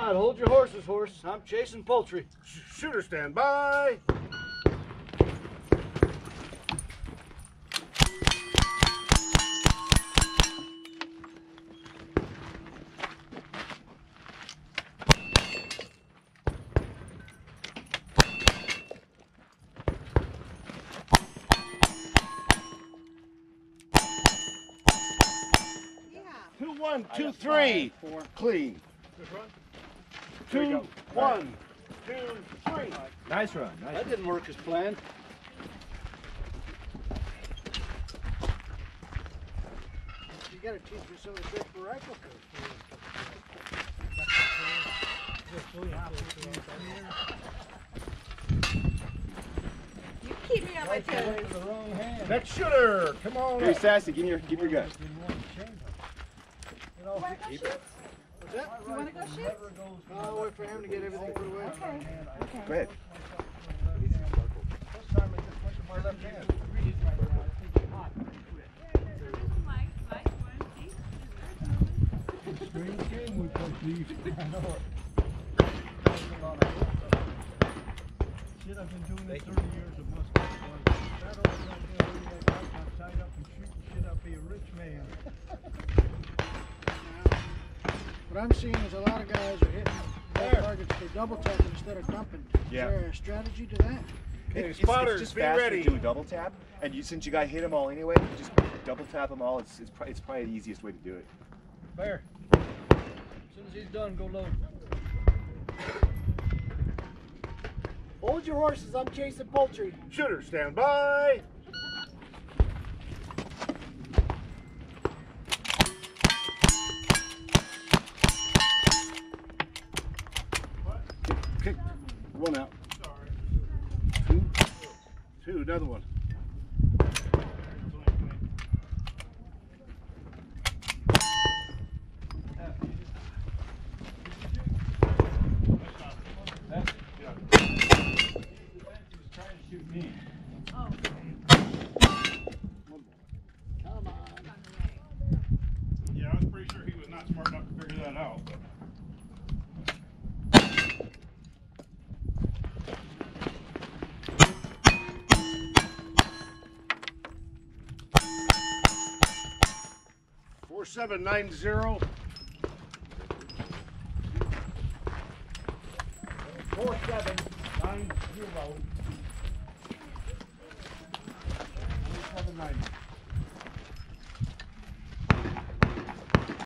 right, hold your horses, horse. I'm chasing poultry. Shooter, stand by. Two, 1, 2, 3. Clean. Good run. 2, 1, 2, 3. Nice run. Nice. That didn't work as planned. You gotta teach me some of the tricks for rifle You keep me on my toes. Next shooter, come on. Hey, Sassy, give me your gun. You wanna go shoot? What's that? You wanna go shoot? I'll wait for him to get everything put away. Okay. Okay. Go ahead. Shit, I've been doing this 30 years of musket. That old goddamn I'm tied up and shooting shit, I'll be a rich man. What I'm seeing is a lot of guys are hitting their targets, they're double tapping instead of dumping. Yeah. Is there a strategy to that? It's spotters, just be faster ready. to do a double tap, and since you got to hit them all anyway, just double tap them all. It's probably the easiest way to do it. Bear. As soon as he's done, go load. Hold your horses, I'm chasing poultry. Shooter, stand by. Okay, one out. Two, another one. Yeah, I was pretty sure he was not smart enough to figure that out. But. Four, 7, 9, 0. 4, 7, 9, 0. 7, 9.